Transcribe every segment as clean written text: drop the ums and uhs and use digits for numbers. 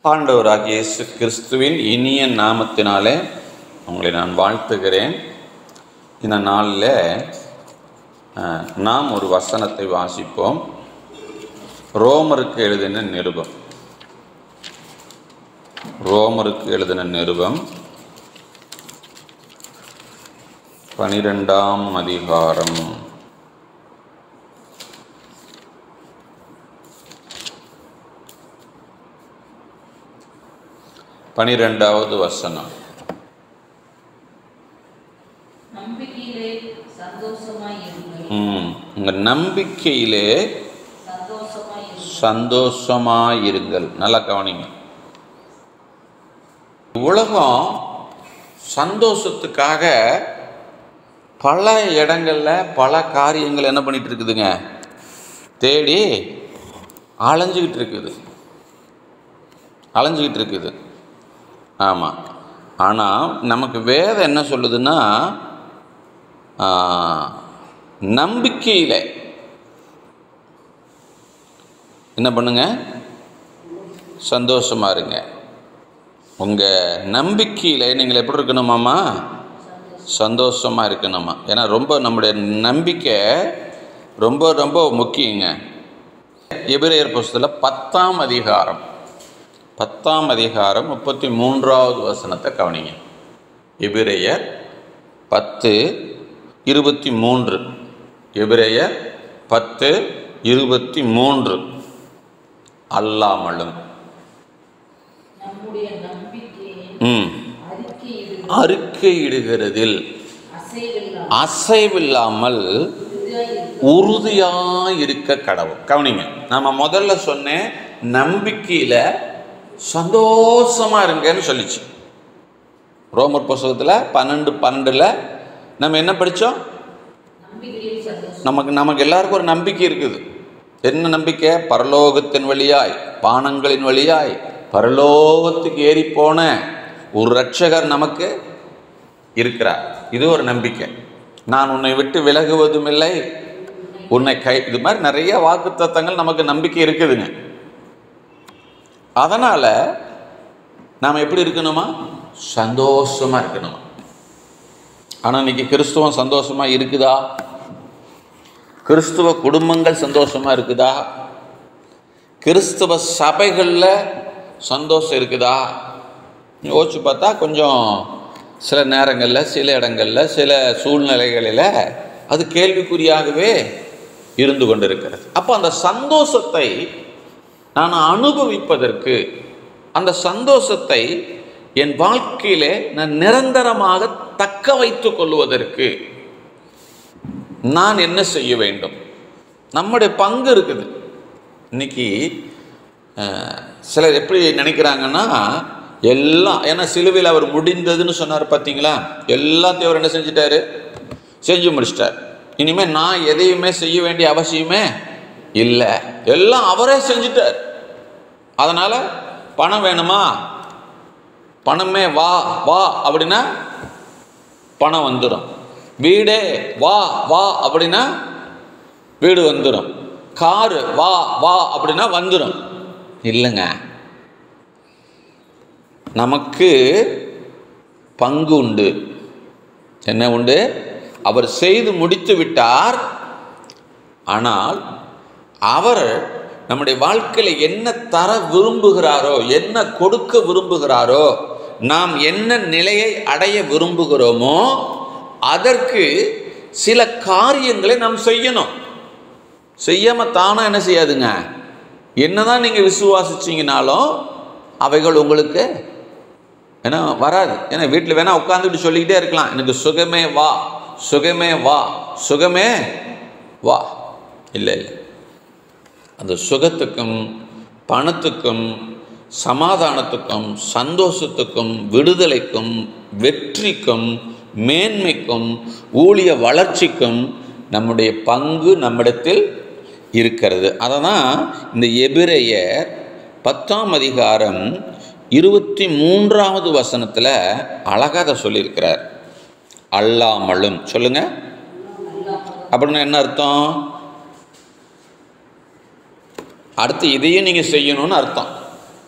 ஆண்டவராகிய இயேசு கிறிஸ்துவின் இனிய நாமத்தினாலே உங்களை நான் வாழ்த்துகிறேன். இந்த நாளில் நாம் ஒரு வசனத்தை வாசிப்போம். ரோமருக்கு எழுதின நிருபம் 12ஆம் அதிகாரம் 12வது வசனம். உங்க நம்பிக்கையிலே சந்தோஷமாயிருங்கள். நல்லா கவனிங்க. உலகம் சந்தோஷத்துக்காக பல இடங்கள்ல பல காரியங்கள் என்ன பண்ணிட்டு இருக்குதுங்க, தேடி அலைஞ்சிக்கிட்டு இருக்குது. ஆமாம். ஆனால் நமக்கு வேதம் என்ன சொல்லுதுன்னா, நம்பிக்கையில் என்ன பண்ணுங்க, சந்தோஷமா இருங்க. உங்கள் நம்பிக்கையில் நீங்கள் எப்படி இருக்கணுமாம்மா, சந்தோஷமாக இருக்கணுமா. ஏன்னா நம்முடைய நம்பிக்கை ரொம்ப ரொம்ப முக்கியங்க. எபிரேயர் புஸ்தகத்தில் 10ஆம் அதிகாரம் 33வது வசனத்தை கவனிங்க. எபிரேயர் 10:23. எபிரேயர் 10:23. அல்லாமலும் அறிக்கையிடுகிறதில் அசைவில்லாமல் உறுதியாயிருக்க கடவுள். கவனிங்க, நம்ம முதல்ல சொன்னேன் நம்பிக்கையில சந்தோஷமா இருங்கன்னு சொல்லிச்சு. ரோமர் புஸ்தகத்தில் 12:12 நம்ம என்ன படித்தோம்? நமக்கு எல்லாருக்கும் ஒரு நம்பிக்கை இருக்குது. என்ன நம்பிக்கை? பரலோகத்தின் வழியாய், பானங்களின் வழியாய் பரலோகத்துக்கு ஏறி போன ஒரு இரட்சகர் நமக்கு இருக்கிறார். இது ஒரு நம்பிக்கை. நான் உன்னை விட்டு விலகுவதும் இல்லை, உன்னை இது மாதிரி நிறைய வாக்குத்தத்தங்கள் நமக்கு நம்பிக்கை இருக்குதுங்க. அதனால நாம் எப்படி இருக்கணுமா, சந்தோஷமா இருக்கணுமா. ஆனால் இன்னைக்கு கிறிஸ்துவம் சந்தோஷமா இருக்குதா? கிறிஸ்துவ குடும்பங்கள் சந்தோஷமா இருக்குதா? கிறிஸ்துவ சபைகளில் சந்தோஷம் இருக்குதா? யோசிச்சு பார்த்தா கொஞ்சம் சில நேரங்களில், சில இடங்களில், சில சூழ்நிலைகளில் அது கேள்விக்குறியாகவே இருந்து கொண்டிருக்கிறது. அப்போ அந்த சந்தோஷத்தை நான் அனுபவிப்பதற்கு, அந்த சந்தோஷத்தை என் வாழ்க்கையிலே நான் நிரந்தரமாக தக்க வைத்துக் கொள்வதற்கு நான் என்ன செய்ய வேண்டும்? நம்முடைய பங்கு இருக்குது. இன்னைக்கு சிலர் எப்படி நினைக்கிறாங்கன்னா, எல்லாம் ஏன்னா சிலுவையில் அவர் முடிந்ததுன்னு சொன்னார் பார்த்தீங்களா, எல்லாத்தையும் அவர் என்ன செஞ்சிட்டாரு, செஞ்சு முடிச்சிட்டார். இனிமேல் நான் எதையுமே செய்ய வேண்டிய அவசியமே இல்லை, எல்லாம் அவரே செஞ்சிட்டார். அதனால பணம் வேணுமா, பணமே வா வா அப்படின்னா பணம் வந்துடும். வீடே வா வா அப்படின்னா வீடு வந்துடும். காரு வா வா அப்படின்னா வந்துடும். இல்லைங்க, நமக்கு பங்கு உண்டு. என்ன உண்டு? அவர் செய்து முடித்து விட்டார். ஆனால் அவர் நம்முடைய வாழ்க்கையில் என்ன தர விரும்புகிறாரோ, என்ன கொடுக்க விரும்புகிறாரோ, நாம் என்ன நிலையை அடைய விரும்புகிறோமோ அதற்கு சில காரியங்களை நாம் செய்யணும். செய்யாம தானா என்ன செய்யாதுங்க, என்னதான் நீங்க விசுவாசிச்சீங்கனாலும் அவைகள் உங்களுக்கு ஏன்னா வராது. ஏன்னா வீட்டில் வேணா உட்காந்துட்டு சொல்லிக்கிட்டே இருக்கலாம், எனக்கு சுகமே வா, சுகமே வா, சுகமே வா. இல்லை இல்லை, அந்த சுகத்துக்கும் பணத்துக்கும் சமாதானத்துக்கும் சந்தோஷத்துக்கும் விடுதலைக்கும் வெற்றிக்கும் மேன்மைக்கும் ஊழிய வளர்ச்சிக்கும் நம்முடைய பங்கு நம்மிடத்தில் இருக்கிறது. அதை தான் இந்த எபிரேயர் 10ஆம் அதிகாரம் 23வது வசனத்தில் அழகாக சொல்லியிருக்கிறார். அல்லாமலும். சொல்லுங்க, அப்படின்னு என்ன அர்த்தம்? அடுத்து இதையும் நீங்கள் செய்யணும்னு அர்த்தம்.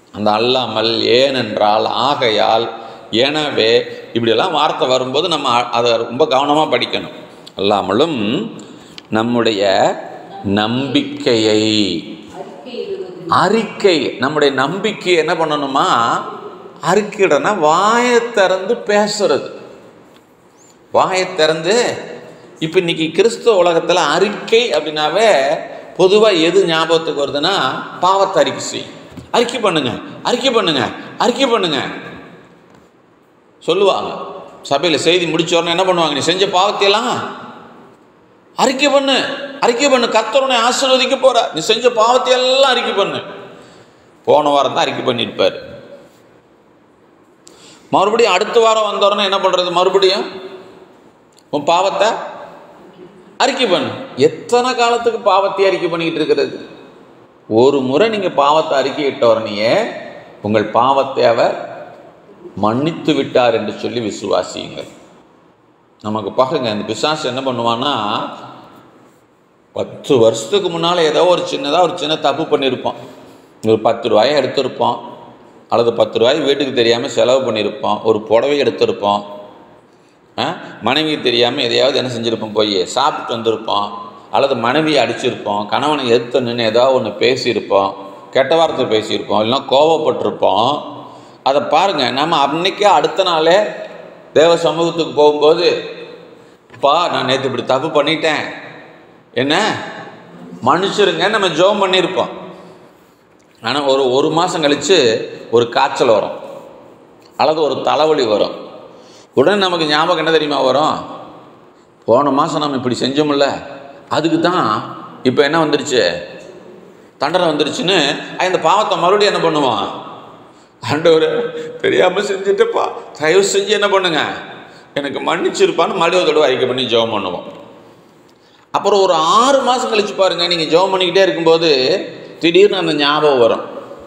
அந்த அல்லாமல், ஏனென்றால், ஆகையால், எனவே இப்படியெல்லாம் வார்த்தை வரும்போது நம்ம அதை ரொம்ப கவனமாக படிக்கணும். அல்லாமலும் நம்முடைய நம்பிக்கையை அறிக்கை, நம்முடைய நம்பிக்கை என்ன பண்ணணுமா? அறிக்கையிடனா வாயை திறந்து பேசுறது, வாயை திறந்து. இப்போ இன்னைக்கு கிறிஸ்துவ உலகத்தில் அறிக்கை அப்படின்னாவே பொதுவாக எது ஞாபகத்துக்கு வருதுன்னா, பாவத்தை அறிக்கை செய், அறிக்கை பண்ணுங்க, அறிக்கை பண்ணுங்க, அறிக்கை பண்ணுங்க சொல்லுவாங்க. சபையில் செய்தி முடிச்ச உடனே என்ன பண்ணுவாங்க? நீ செஞ்ச பாவத்தையெல்லாம் அறிக்கை பண்ணு, அறிக்கை பண்ணு, கர்த்தர் உன்னை ஆசீர்வதிக்க போற, நீ செஞ்ச பாவத்தையெல்லாம் அறிக்கை பண்ணு. போன வாரம் தான் அறிக்கை பண்ணியிருப்பார். மறுபடியும் அடுத்த வாரம் வந்த உடனே என்ன பண்றது? மறுபடியும் உன் பாவத்தை அறிக்கை பண்ணு. எத்தனை காலத்துக்கு பாவத்தை அறிக்கை பண்ணிக்கிட்டு இருக்கிறது? ஒரு முறை நீங்க பாவத்தை அறிக்கையிட்ட உடனே உங்கள் பாவத்தை அவர் மன்னித்து விட்டார் என்று சொல்லி விசுவாசியுங்கள். நமக்கு பாருங்க, இந்த பிசாசு என்ன பண்ணுவான்னா, 10 வருஷத்துக்கு முன்னால் ஏதோ ஒரு சின்ன தப்பு பண்ணியிருப்போம். ஒரு 10 ரூபாயை எடுத்திருப்போம், அல்லது 10 ரூபாய் வீட்டுக்கு தெரியாமல் செலவு பண்ணியிருப்போம், ஒரு புடவை எடுத்திருப்போம், மனைவிக்கு தெரியாமல் எதையாவது என்ன செஞ்சுருப்போம், போய் சாப்பிட்டு வந்திருப்போம், அல்லது மனைவியை அடிச்சிருப்போம், கணவனை எதிர்த்து நின்று ஏதாவது ஒன்று பேசியிருப்போம், கெட்ட வார்த்தை பேசியிருப்போம், இல்லைன்னா கோபப்பட்டிருப்போம். அதை பாருங்கள், நம்ம அன்னைக்கே அடுத்த நாளே தேவ சமூகத்துக்கு போகும்போது, பா நான் நேற்று இப்படி தப்பு பண்ணிட்டேன், என்ன மன்னிச்சிருங்க நம்ம ஜெபம் பண்ணியிருப்போம். ஆனால் ஒரு மாதம் கழித்து ஒரு காய்ச்சல் வரும், அல்லது ஒரு தலைவலி வரும். உடனே நமக்கு ஞாபகம் என்ன தெரியுமா வரும்? போன மாதம் நம்ம இப்படி செஞ்சோம்ல, அதுக்கு தான் இப்போ என்ன வந்துருச்சு, தண்டனை வந்துருச்சுன்னு அந்த பாவத்தை மறுபடியும் என்ன பண்ணுவான்? ஆண்டவரே தெரியாமல் செஞ்சுட்டுப்பா, தயவு செஞ்சு என்ன பண்ணுங்க, எனக்கு மன்னிச்சிருப்பான்னு மறுபடியும் தடவை அறிக்கை பண்ணி ஜெபம் பண்ணுவோம். அப்புறம் ஒரு 6 மாதம் கழிச்சு பாருங்க, நீங்கள் ஜெபம் பண்ணிக்கிட்டே இருக்கும்போது திடீர்னு அந்த ஞாபகம் வரும்.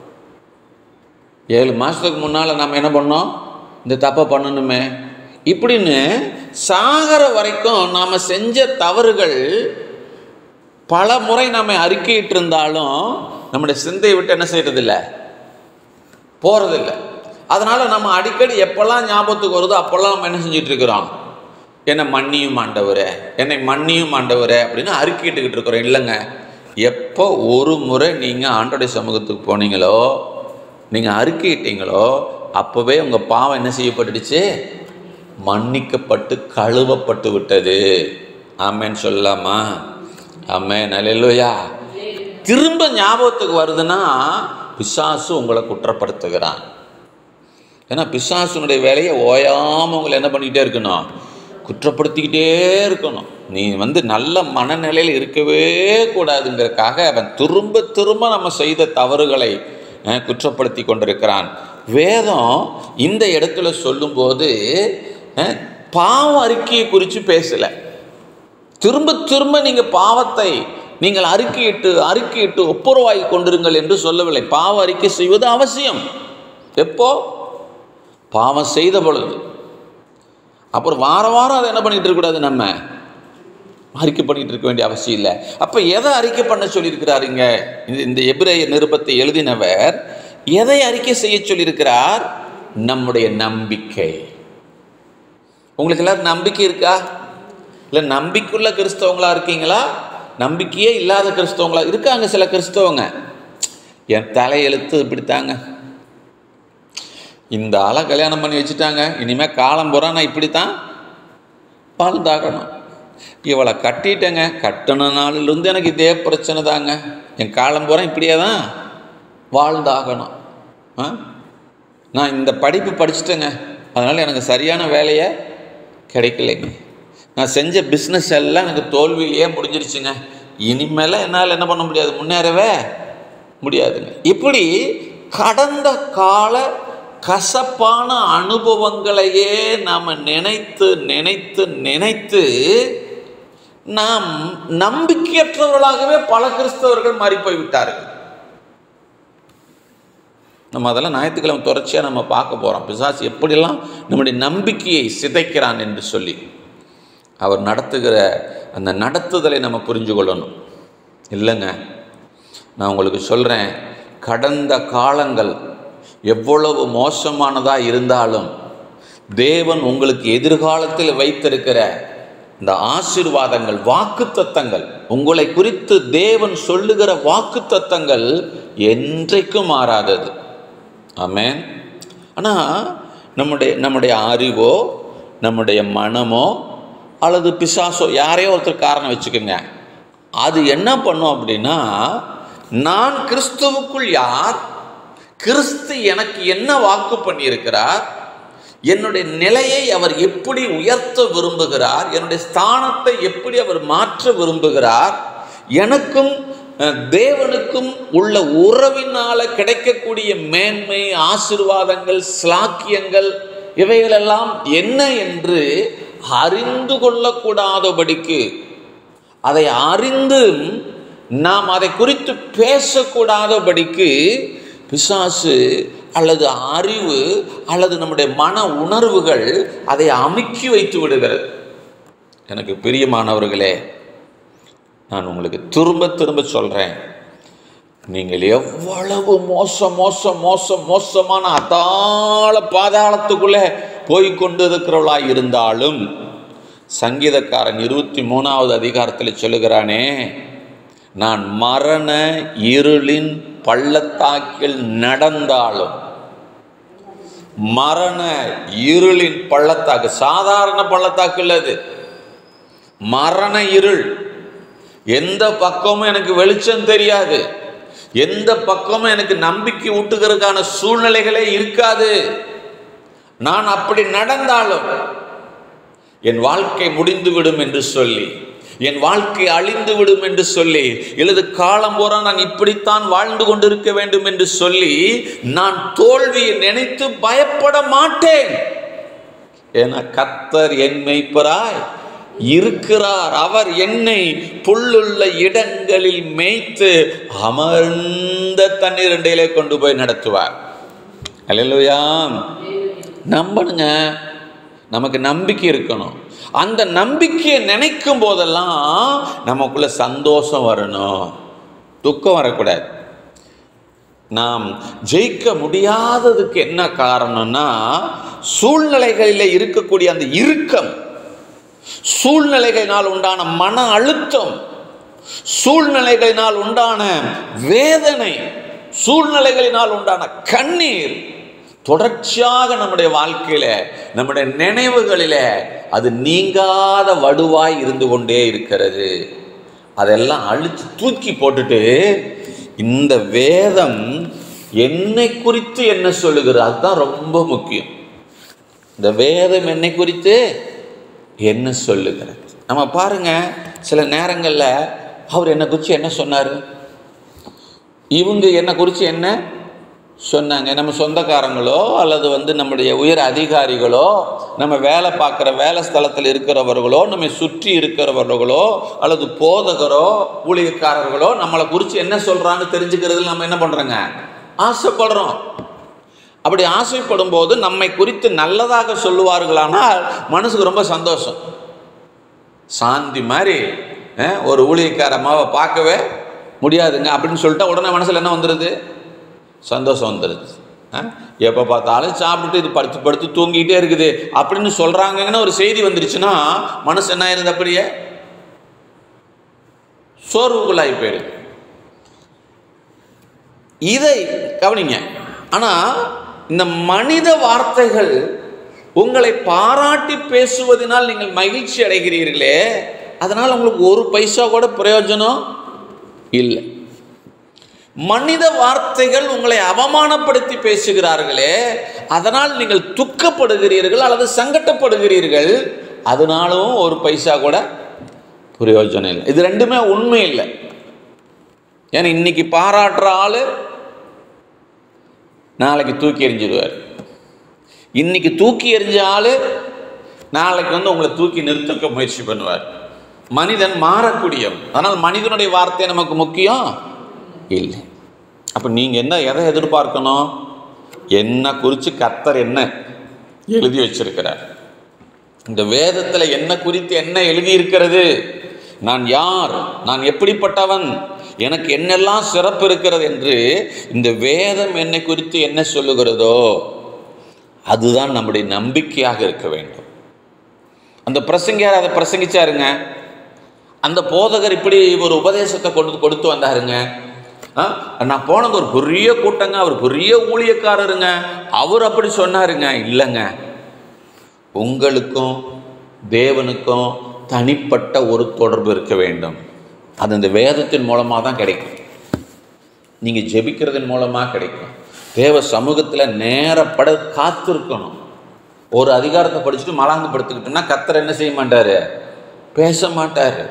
7 மாதத்துக்கு முன்னால் நம்ம என்ன பண்ணோம், இந்த தப்பை பண்ணணுமே இப்படின்னு. சாகர வரைக்கும் நாம் செஞ்ச தவறுகள் பல முறை நம்ம அறிக்கையிட்டு இருந்தாலும் நம்முடைய சிந்தையை விட்டு என்ன செய்யறதில்லை, போகிறதில்லை. அதனால் நம்ம அடிக்கடி எப்போல்லாம் ஞாபகத்துக்கு வருதோ அப்போல்லாம் நம்ம என்ன செஞ்சிட்டு இருக்கிறோம், என்னை மன்னியும் ஆண்டவரே, என்னை மன்னியும் ஆண்டவரே அப்படின்னு அறிக்கையிட்டுக்கிட்டு இருக்கிறோம். இல்லைங்க, எப்போ ஒரு முறை நீங்கள் ஆண்டோடைய சமூகத்துக்கு போனீங்களோ, நீங்கள் அறிக்கையிட்டீங்களோ, அப்போவே உங்கள் பாவம் என்ன செய்யப்பட்டுடுச்சு, மன்னிக்கப்பட்டு கழுவப்பட்டு விட்டது. ஆமேன்னு சொல்லலாமா? ஆமேன், அல்லேலூயா. திரும்ப ஞாபகத்துக்கு வருதுன்னா பிசாசு உங்களை குற்றப்படுத்துகிறான். ஏன்னா பிசாசுனுடைய வேலையை ஓயாமல் உங்களை என்ன பண்ணிக்கிட்டே இருக்கணும், குற்றப்படுத்திக்கிட்டே இருக்கணும். நீ நல்ல மனநிலையில் இருக்கவே கூடாதுங்கிறதுக்காக அவன் திரும்ப திரும்ப நம்ம செய்த தவறுகளை குற்றப்படுத்தி கொண்டிருக்கிறான். வேதம் இந்த இடத்துல சொல்லும்போது பாவ அறிக்கையை குறித்து பேசலை. திரும்ப திரும்ப நீங்கள் பாவத்தை நீங்கள் அறிக்கையிட்டு ஒப்புரவாகி கொண்டிருங்கள் என்று சொல்லவில்லை. பாவ அறிக்கை செய்வது அவசியம். எப்போ? பாவம் செய்த பொழுது. அப்புறம் வாரம் வாரம் அதை என்ன பண்ணிகிட்டு இருக்கக்கூடாது, நம்ம அறிக்கை பண்ணிகிட்டு இருக்க வேண்டிய அவசியம் இல்லை. அப்போ எதை அறிக்கை பண்ண சொல்லியிருக்கிறாருங்க? இந்த எபிரேயர் நிருபத்தை எழுதினவர் எதை அறிக்கை செய்ய சொல்லியிருக்கிறார்? நம்முடைய நம்பிக்கை. உங்களுக்கு எல்லாரும் நம்பிக்கை இருக்கா? இல்லை நம்பிக்கையுள்ள கிறிஸ்தவங்களா இருக்கீங்களா, நம்பிக்கையே இல்லாத கிறிஸ்தவங்களா? இருக்காங்க சில கிறிஸ்தவங்க, என் தலையெழுத்து இப்படித்தாங்க, இந்த ஆளை கல்யாணம் பண்ணி வச்சுட்டாங்க, இனிமேல் காலம் பூரா நான் இப்படித்தான் வாழ்ந்தாகணும், இவளை கட்டிட்டேங்க, கட்டின நாளிலிருந்து எனக்கு இதே பிரச்சனை தாங்க, என் காலம் பூரா இப்படியே தான் வாழ்ந்தாகணும், நான் இந்த படிப்பு படிச்சுட்டேங்க, அதனால் எனக்கு சரியான வேலையை கிடைக்கலைங்க, நான் செஞ்ச பிஸ்னஸ் எல்லாம் எனக்கு தோல்வியிலேயே முடிஞ்சிருச்சுங்க, இனிமேல் என்னால் என்ன பண்ண முடியாது, முன்னேறவே முடியாதுங்க. இப்படி கடந்த கால கசப்பான அனுபவங்களையே நாம் நினைத்து நினைத்து நினைத்து நாம் நம்பிக்கையற்றவர்களாகவே பல கிறிஸ்தவர்கள் மாறி போய்விட்டார்கள். நம்ம அதெல்லாம் ஞாயிற்றுக்கிழமை தொடர்ச்சியாக நம்ம பார்க்க போகிறோம். பிசாசு எப்படியெல்லாம் நம்முடைய நம்பிக்கையை சிதைக்கிறான் என்று சொல்லி அவர் நடத்துகிற அந்த நடத்துதலை நம்ம புரிஞ்சு கொள்ளணும். இல்லைங்க, நான் உங்களுக்கு சொல்கிறேன், கடந்த காலங்கள் எவ்வளவு மோசமானதா இருந்தாலும் தேவன் உங்களுக்கு எதிர்காலத்தில் வைத்திருக்கிற இந்த ஆசீர்வாதங்கள், வாக்குத்தத்தங்கள், உங்களை குறித்து தேவன் சொல்லுகிற வாக்குத்தத்தங்கள் என்றைக்கும் மாறாதது. ஆமென். ஆனால் நம்முடைய அறிவோ, நம்முடைய மனமோ அல்லது பிசாசோ, யாரையோ ஒருத்தர் காரணம் வச்சுக்கோங்க, அது என்ன பண்ணும் அப்படின்னா, நான் கிறிஸ்துவுக்குள் யார், கிறிஸ்து எனக்கு என்ன வாக்கு பண்ணியிருக்கிறார், என்னுடைய நிலையை அவர் எப்படி உயர்த்த விரும்புகிறார், என்னுடைய ஸ்தானத்தை எப்படி அவர் மாற்ற விரும்புகிறார், எனக்கும் தேவனுக்கும் உள்ள உறவினால கிடைக்கக்கூடிய மேன்மை, ஆசீர்வாதங்கள், ஸ்லாக்கியங்கள் இவைகளெல்லாம் என்ன என்று அறிந்து கொள்ளக்கூடாதபடிக்கு, அதை அறிந்து நாம் அதை குறித்து பேசக்கூடாதபடிக்கு பிசாசு அல்லது அறிவு அல்லது நம்முடைய மன உணர்வுகள் அதை அமுக்கி வைத்து விடுகிறது. எனக்கு பிரியமானவர்களே, நான் உங்களுக்கு திரும்ப திரும்ப சொல்கிறேன், நீங்கள் எவ்வளவு மோசமான அதாள பாதாளத்துக்குள்ளே போய்கொண்டு இருக்கிறவளாய் இருந்தாலும், சங்கீதக்காரன் 23வது அதிகாரத்தில் சொல்லுகிறானே, நான் மரண இருளின் பள்ளத்தாக்கில் நடந்தாலும், மரண இருளின் பள்ளத்தாக்கு சாதாரண பள்ளத்தாக்கு இல்லை, அது மரண இருள். எந்த பக்கமும் எனக்கு வெளிச்சம் தெரியாது, எந்த பக்கமும் எனக்கு நம்பிக்கை ஊட்டுகிறதுக்கான சூழ்நிலைகளே இருக்காது. நான் அப்படி நடந்தாலும் என் வாழ்க்கை முடிந்துவிடும் என்று சொல்லி, என் வாழ்க்கை அழிந்து விடும் என்று சொல்லி, இல்லது காலம் பூரா நான் இப்படித்தான் வாழ்ந்து கொண்டிருக்க வேண்டும் என்று சொல்லி நான் தோல்வியை நினைத்து பயப்பட மாட்டேன். ஏன்னா கர்த்தர் என் மேய்ப்பராய் இருக்கிறார். அவர் என்னை புல்லுள்ள இடங்களில் மேய்த்து அமர்ந்த தண்ணீர் இடையிலே கொண்டு போய் நடத்துவார். அல்லேலூயா. நம்பணுங்க, நமக்கு நம்பிக்கை இருக்கணும். அந்த நம்பிக்கையை நினைக்கும் போதெல்லாம் நமக்குள்ள சந்தோஷம் வரணும், துக்கம் வரக்கூடாது. நாம் ஜெயிக்க முடியாததுக்கு என்ன காரணம்னா, சூழ்நிலைகளில் இருக்கக்கூடிய அந்த இறுக்கம், சூழ்நிலைகளினால் உண்டான மன அழுத்தம், சூழ்நிலைகளினால் உண்டான வேதனை, சூழ்நிலைகளினால் உண்டான கண்ணீர் தொடர்ச்சியாக நம்முடைய வாழ்க்கையில, நம்முடைய நினைவுகளில அது நீங்காத வடுவாய் இருந்து கொண்டே இருக்கிறது. அதெல்லாம் அழிச்சு தூக்கி போட்டுட்டு, இந்த வேதம் என்னை குறித்து என்ன சொல்லுகிறது, அதுதான் ரொம்ப முக்கியம். இந்த வேதம் என்னை குறித்து என்ன சொல்லுகிறது. நம்ம பாருங்க, சில நேரங்களில் அவர் என்னை குறித்து என்ன சொன்னார், இவங்க என்னை குறித்து என்ன சொன்னாங்க, நம்ம சொந்தக்காரங்களோ அல்லது நம்முடைய உயர் அதிகாரிகளோ, நம்ம வேலை பார்க்குற வேலை ஸ்தலத்தில் இருக்கிறவர்களோ, நம்ம சுற்றி இருக்கிறவர்களோ அல்லது போதகரோ ஊழியக்காரர்களோ நம்மளை குறித்து என்ன சொல்கிறான்னு தெரிஞ்சுக்கிறதுல நம்ம என்ன பண்ணுறோங்க, ஆசைப்படுறோம். அப்படி ஆசைப்படும் போது நம்மை குறித்து நல்லதாக சொல்லுவார்களானால் மனசுக்கு ரொம்ப சந்தோஷம். சாந்தி மாதிரி ஒரு ஊழியக்கார அம்மாவை பார்க்கவே முடியாதுங்க அப்படின்னு சொல்லிட்டா உடனே மனசில் என்ன வந்துடுது, சந்தோஷம் வந்துடுது. எப்போ பார்த்தாலும் சாப்பிட்டுட்டு இது படுத்து படுத்து தூங்கிட்டே இருக்குது அப்படின்னு சொல்கிறாங்கன்னு ஒரு செய்தி வந்துருச்சுன்னா மனசு என்ன ஆயிருது, அப்படியே சோர்வுக்குள்ளாகி போயிடுது. இதை கவனிங்க. ஆனால் இந்த மனித வார்த்தைகள் உங்களை பாராட்டி பேசுவதனால் நீங்கள் மகிழ்ச்சி அடைகிறீர்களே, அதனால் உங்களுக்கு ஒரு பைசா கூட பிரயோஜனம் இல்லை. மனித வார்த்தைகள் உங்களை அவமானப்படுத்தி பேசுகிறார்களே, அதனால் நீங்கள் துக்கப்படுகிறீர்கள் அல்லது சங்கடப்படுகிறீர்கள், அதனாலும் ஒரு பைசா கூட பிரயோஜனம் இல்லை. இது ரெண்டுமே உண்மை இல்லை. ஏன்னா இன்னைக்கு பாராட்டுற ஆளு நாளைக்கு தூக்கி எறிஞ்சிடுவார். இன்னைக்கு தூக்கி எறிஞ்ச ஆளு நாளைக்கு உங்களை தூக்கி நிறுத்த முயற்சி பண்ணுவார். மனிதன் மாறக்கூடியவன். அதனால் மனிதனுடைய வார்த்தை நமக்கு முக்கியம் இல்லை. அப்போ நீங்கள் எதை எதிர்பார்க்கணும், என்ன குறித்து கர்த்தர் என்ன எழுதி வச்சிருக்கிறார், இந்த வேதத்தில் என்ன குறித்து என்ன எழுதி இருக்கிறது, நான் யார், நான் எப்படிப்பட்டவன், எனக்கு என்னெல்லாம் சிறப்பு இருக்கிறது என்று இந்த வேதம் என்னை குறித்து என்ன சொல்லுகிறதோ அதுதான் நம்முடைய நம்பிக்கையாக இருக்க வேண்டும். அந்த பிரசங்கியார் அதை பிரசங்கிச்சாருங்க. அந்த போதகர் இப்படி ஒரு உபதேசத்தை கொடுத்து வந்தாருங்க. நான் போனது ஒரு பெரிய கூட்டங்க, அவர் பெரிய ஊழியக்காரருங்க, அவர் அப்படி சொன்னாருங்க. இல்லைங்க, உங்களுக்கும் தேவனுக்கும் தனிப்பட்ட ஒரு தொடர்பு இருக்க வேண்டும். அது இந்த வேதத்தின் மூலமாக தான் கிடைக்கும். நீங்கள் ஜெபிக்கிறதன் மூலமாக கிடைக்கும். தேவ சமூகத்தில் நேரப்பட காத்திருக்கணும். ஒரு அதிகாரத்தை படிச்சுட்டு மலாந்து படுத்துக்கிட்டோம்னா கர்த்தர் என்ன செய்ய மாட்டார்? பேச மாட்டார்.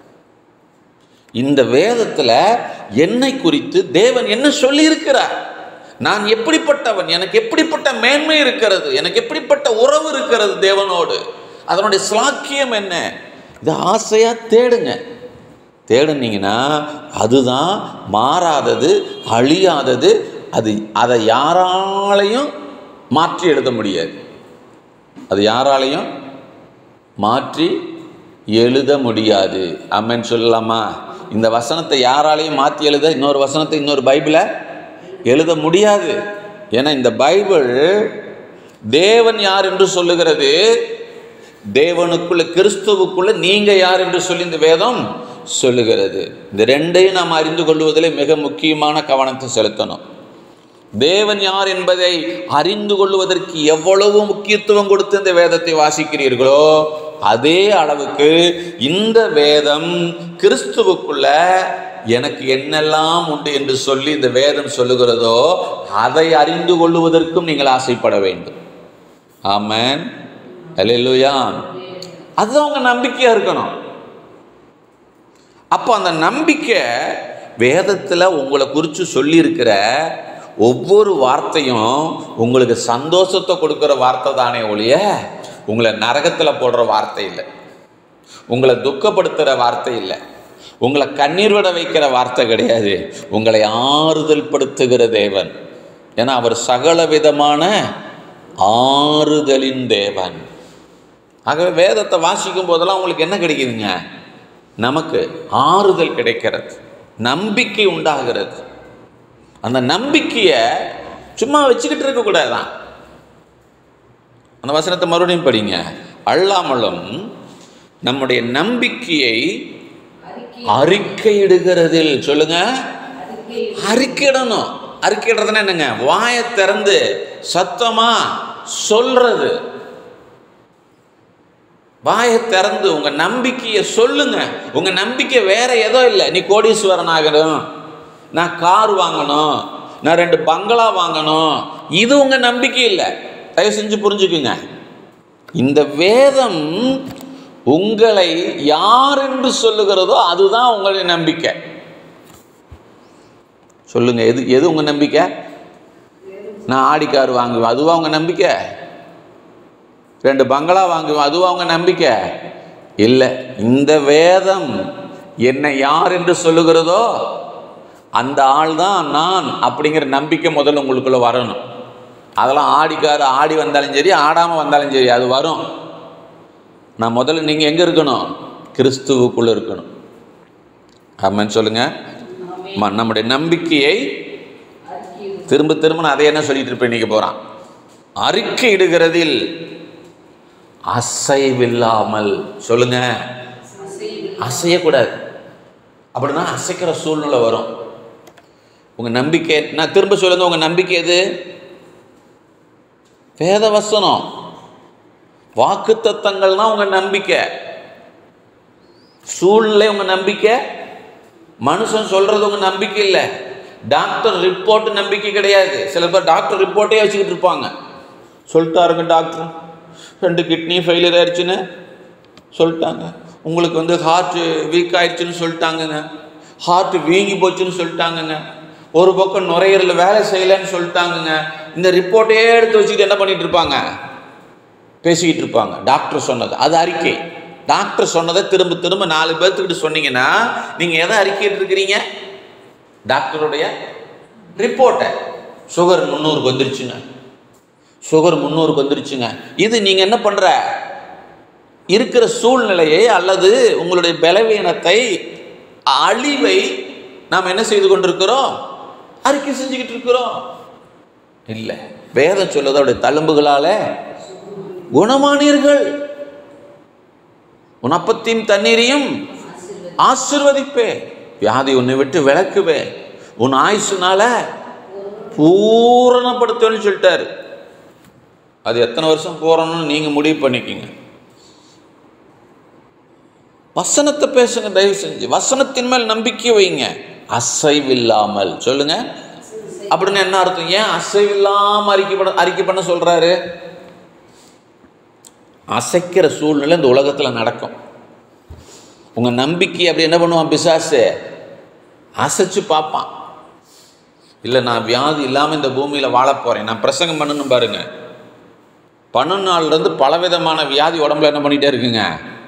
இந்த வேதத்தில் என்னை குறித்து தேவன் என்ன சொல்லி இருக்கிறார், நான் எப்படிப்பட்டவன், எனக்கு எப்படிப்பட்ட மேன்மை இருக்கிறது, எனக்கு எப்படிப்பட்ட உறவு இருக்கிறது தேவனோடு, அதனுடைய ஸ்லாக்கியம் என்ன, இதை ஆசையாக தேடுங்க. தேடுனீங்கன்னா அதுதான் மாறாதது, அழியாதது. அதை யாராலையும் மாற்றி எழுத முடியாது. அது யாராலையும் மாற்றி எழுத முடியாது. ஆமென் சொல்லலாமா? இந்த வசனத்தை யாராலையும் மாற்றி எழுத, இன்னொரு வசனத்தை இன்னொரு பைபிளை எழுத முடியாது. ஏன்னா இந்த பைபிள் தேவன் யார் என்று சொல்லுகிறது, தேவனுக்குள்ள கிறிஸ்துவுக்குள்ள நீங்க யார் என்று சொல்லி இந்த வேதம் சொல்லுகிறது. இந்த ரெண்டையும் நாம் அறிந்து கொள்வதில் மிக முக்கியமான கவனத்தை செலுத்தணும். தேவன் யார் என்பதை அறிந்து கொள்வதற்கு எவ்வளவு முக்கியத்துவம் கொடுத்து இந்த வேதத்தை வாசிக்கிறீர்களோ அதே அளவுக்கு இந்த வேதம் கிறிஸ்துவுக்குள்ள எனக்கு என்னெல்லாம் உண்டு என்று சொல்லி இந்த வேதம் சொல்லுகிறதோ அதை அறிந்து கொள்வதற்கும் நீங்கள் ஆசைப்பட வேண்டும். ஆமென், அல்லேலூயா. அதுதான் உங்க நம்பிக்கையா இருக்கணும். அப்போ அந்த நம்பிக்கை வேதத்தில் உங்களை குறித்து சொல்லி இருக்கிற ஒவ்வொரு வார்த்தையும் உங்களுக்கு சந்தோஷத்தை கொடுக்குற வார்த்தை தானே ஒழிய உங்களை நரகத்தில் போடுற வார்த்தை இல்லை, உங்களை துக்கப்படுத்துகிற வார்த்தை இல்லை, உங்களை கண்ணீர் விட வைக்கிற வார்த்தை கிடையாது. உங்களை ஆறுதல் படுத்துகிற தேவன். ஏன்னா அவர் சகல விதமான ஆறுதலின் தேவன். ஆகவே வேதத்தை வாசிக்கும் போதெல்லாம் உங்களுக்கு என்ன கிடைக்குதுங்க? நமக்கு ஆறுதல் கிடைக்கிறது, நம்பிக்கை உண்டாகிறது. அந்த நம்பிக்கையை சும்மா வச்சுக்கிட்டு இருக்கக்கூடாதான். அந்த வசனத்தை மறுபடியும் படிங்க. அல்லாமலும் நம்முடைய நம்பிக்கையை அறிக்கையிடுகிறதில், சொல்லுங்க, அறிக்கையிடணும். அறிக்கையிடுறதுன்னா என்னங்க? வாயை திறந்து சத்தமா சொல்றது. வாயை திறந்து உங்க நம்பிக்கையை சொல்லுங்க. உங்க நம்பிக்கை வேற ஏதோ இல்லை. நீ கோடீஸ்வரன் ஆகணும், நான் கார் வாங்கணும், நான் 2 பங்களா வாங்கணும், இது உங்க நம்பிக்கை இல்லை. தயவு செஞ்சு புரிஞ்சுக்குங்க. இந்த வேதம் உங்களை யார் என்று சொல்லுகிறதோ அதுதான் உங்களுடைய நம்பிக்கை. சொல்லுங்க, எது உங்க நம்பிக்கை? நான் ஆடி கார் வாங்குவேன், அதுவா உங்க நம்பிக்கை? 2 பங்களா வாங்குவேன், அதுவா உங்க நம்பிக்கை? இல்லை. இந்த வேதம் என்னை யார் என்று சொல்லுகிறதோ அந்த ஆள் தான் நான் அப்படிங்கிற நம்பிக்கை முதல்ல உங்களுக்குள்ள வரணும். அதெல்லாம் ஆடிக்காரு ஆடி வந்தாலும் சரி, ஆடாமல் வந்தாலும் சரி, அது வரும். நான் முதல்ல நீங்கள் எங்கே இருக்கணும்? கிறிஸ்துவுக்குள்ளே இருக்கணும். ஆமென் சொல்லுங்க. நம்முடைய நம்பிக்கையை திரும்ப திரும்ப நான் அதை என்ன சொல்லிட்டு இருப்பேன், இன்னைக்கு போகிறான், அறிக்கையிடுகிறதில் அசைவில்லாமல், சொல்லுங்க, அசையக்கூடாது. அப்படின்னா அசைக்கிற சூழ்நிலை வரும். உங்கள் நம்பிக்கை, நான் திரும்ப சொல்லுங்க, உங்கள் நம்பிக்கை எது? வேத வசனம், வாக்கு தத்தங்கள் தான் உங்கள் நம்பிக்கை. சூழ்நிலை உங்கள் நம்பிக்கை, மனுஷன் சொல்கிறது உங்கள் நம்பிக்கை இல்லை. டாக்டர் ரிப்போர்ட் நம்பிக்கை கிடையாது. சில பேர் டாக்டர் ரிப்போர்ட்டே வச்சுக்கிட்டு இருப்பாங்க. சொல்லிட்டாருங்க டாக்டர் 2 கிட்னி ஃபெயிலியர் ஆயிடுச்சுன்னு சொல்லிட்டாங்க, உங்களுக்கு ஹார்ட் வீக் ஆயிடுச்சுன்னு சொல்லிட்டாங்கங்க, ஹார்ட் வீங்கி போச்சுன்னு சொல்லிட்டாங்கங்க, ஒரு பக்கம் நுரையீரல் வேலை செய்யலைன்னு சொல்லிட்டாங்கங்க. இந்த ரிப்போர்ட்டே எடுத்து வச்சுக்கிட்டு என்ன பண்ணிட்டு இருப்பாங்க? பேசிக்கிட்டு இருப்பாங்க. டாக்டர் சொன்னது அது அறிக்கை. டாக்டர் சொன்னதை திரும்ப திரும்ப 4 பேர்த்துக்கிட்ட சொன்னீங்கன்னா நீங்கள் எதை அறிக்கைட்டு இருக்கிறீங்க? டாக்டருடைய ரிப்போர்ட்டை. சுகர் 300 வந்துருச்சுங்க, சுகர் 300 வந்துருச்சுங்க. இது நீங்கள் என்ன பண்ணுற? இருக்கிற சூழ்நிலையை அல்லது உங்களுடைய பலவீனத்தை, அழிவை நாம் என்ன செய்து கொண்டிருக்கிறோம்? அறிக்கை செஞ்சுக்கிட்டு இருக்கிறோம். இல்லை, வேதம் சொல்லுது அவருடைய தழும்புகளால குணமானீர்கள், உன் அப்பத்தையும் தண்ணீரையும் ஆசீர்வதிப்பே, வியாதி உன்னை விட்டு விலக்குவே, உன் ஆயுசுனால பூரணப்படுத்துவேன்னு சொல்லிட்டாரு. அது எத்தனை வருஷம் போறோம்னு நீங்க முடிவு பண்ணிக்கங்க. வசனத்தை பேசுங்க, தயவு செஞ்சு வசனத்தின் மேல் நம்பிக்கை வைங்க. அசைவில்லாமல் சொல்லுங்க. அப்படின்னு என்ன அர்த்தம்? ஏன் அசைவில்லாம அறிக்கை பண்ண சொல்றாரு? அசைக்கிற சூழ்நிலை இந்த உலகத்துல நடக்கும். உங்க நம்பிக்கை அப்படி என்ன பண்ணுவான் பிசாசு? அசைச்சு பார்ப்பான். இல்லை, நான் வியாதி இல்லாமல் இந்த பூமியில் வாழ போகிறேன், நான் பிரசங்கம் பண்ணணும் பாருங்க. 12 நாள்லேருந்து பலவிதமான வியாதி உடம்புல என்ன பண்ணிகிட்டே இருக்குங்க,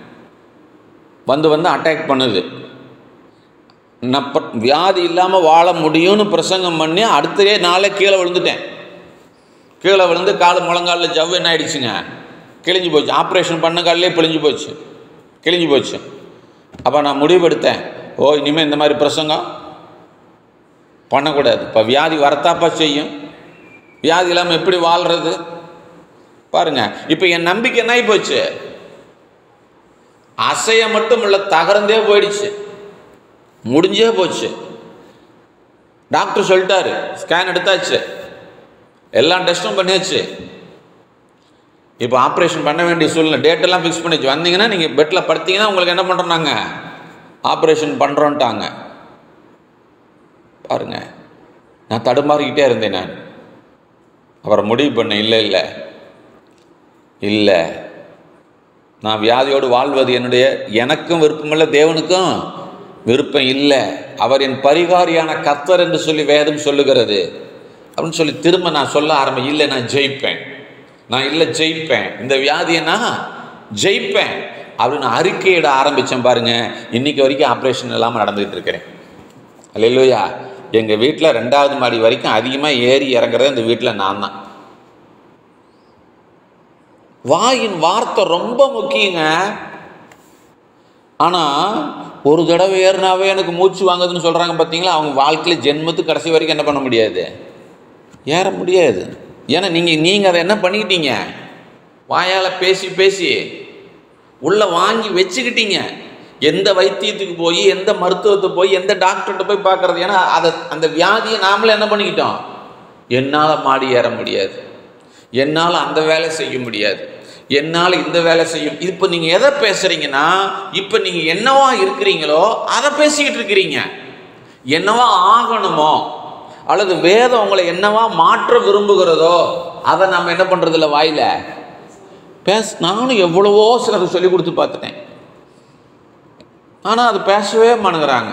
வந்து அட்டாக் பண்ணுது. நான் வியாதி இல்லாமல் வாழ முடியும்னு பிரசங்கம் பண்ணி அடுத்த நாளே கீழே விழுந்துட்டேன். கீழே விழுந்து கால் முழங்காலில் ஜவ்வு என்ன ஆயிடுச்சுங்க, கிழிஞ்சு போச்சு. ஆப்ரேஷன் பண்ண காலிலே கிழிஞ்சு போச்சு. அப்போ நான் முடிவெடுத்தேன், இனிமேல் இந்த மாதிரி பிரசங்கம் பண்ணக்கூடாது. இப்போ வியாதி வரத்தாப்பா செய்யும், வியாதி இல்லாமல் எப்படி வாழ்கிறது பாருங்க. இப்போ என் நம்பிக்கை என்ன ஆகி போச்சு? அசைய மட்டும் இல்லை, தகர்ந்தே போயிடுச்சு, முடிஞ்சே போச்சு. டாக்டர் சொல்லிட்டாரு, ஸ்கேன் எடுத்தாச்சு, எல்லா டெஸ்ட்டும் பண்ணியாச்சு. இப்போ ஆப்ரேஷன் பண்ண வேண்டிய சூழ்நிலை, டேட்டெல்லாம் ஃபிக்ஸ் பண்ணிச்சு. வந்தீங்கன்னா நீங்கள் பெட்டில் படுத்தீங்கன்னா உங்களுக்கு என்ன பண்ணுறோம், நாங்கள் ஆப்ரேஷன் பண்ணுறோன்ட்டாங்க. பாருங்க, நான் தடுமாறிக்கிட்டே இருந்தேன். நான் அப்புறம் முடிவு பண்ணேன், இல்லை, நான் வியாதியோடு வாழ்வது எனக்கும் விருப்பமில்லை, தேவனுக்கும் விருப்பம் இல்லை. அவர் என் பரிகாரியான கர்த்தர் என்று சொல்லி வேதம் சொல்லுகிறது அப்படின்னு சொல்லி திரும்ப நான் சொல்ல இல்லை, நான் ஜெயிப்பேன், இந்த வியாதியை நான் ஜெயிப்பேன் அப்படின்னு அறிக்கையிட ஆரம்பித்தேன். பாருங்க, இன்னைக்கு வரைக்கும் ஆப்ரேஷன் இல்லாமல் நடந்துகிட்டு இருக்கிறேன். அல்லேலூயா. எங்கள் வீட்டில் 2வது மாடி வரைக்கும் அதிகமாக ஏறி இறங்குறது இந்த வீட்டில் நான் தான். வாயின் வார்த்தை ரொம்ப முக்கியங்க. ஆனால் ஒரு தடவை ஏறினாவே எனக்கு மூச்சு வாங்குதுன்னு சொல்கிறாங்க பார்த்தீங்களா, அவங்க வாழ்க்கையில் ஜென்மத்துக்கு கடைசி வரைக்கும் என்ன பண்ண முடியாது, ஏற முடியாது. ஏன்னா நீங்கள் அதை என்ன பண்ணிக்கிட்டீங்க, வாயால் பேசி உள்ளே வாங்கி வச்சுக்கிட்டீங்க. எந்த வைத்தியத்துக்கு போய், எந்த மருத்துவத்தை போய், எந்த டாக்டர்கிட்ட போய் பார்க்கறது? ஏன்னா அந்த வியாதியை நாமளே என்ன பண்ணிக்கிட்டோம், என்னால் மாடி ஏற முடியாது, என்னால் அந்த வேலை செய்ய முடியாது, என்னால் இந்த வேலை செய்யும். இப்போ நீங்கள் எதை பேசுகிறீங்கன்னா, இப்போ நீங்கள் என்னவா இருக்கிறீங்களோ அதை பேசிக்கிட்டு இருக்கிறீங்க. என்னவா ஆகணுமோ அல்லது வேதம் உங்களை என்னவா மாற்ற விரும்புகிறதோ அதை நம்ம என்ன பண்ணுறதில்ல, வாயில் நானும் எவ்வளவோ சிலருக்கு சொல்லி கொடுத்து பார்த்துட்டேன். ஆனால் அது பேசவே மாட்டேங்கிறாங்க.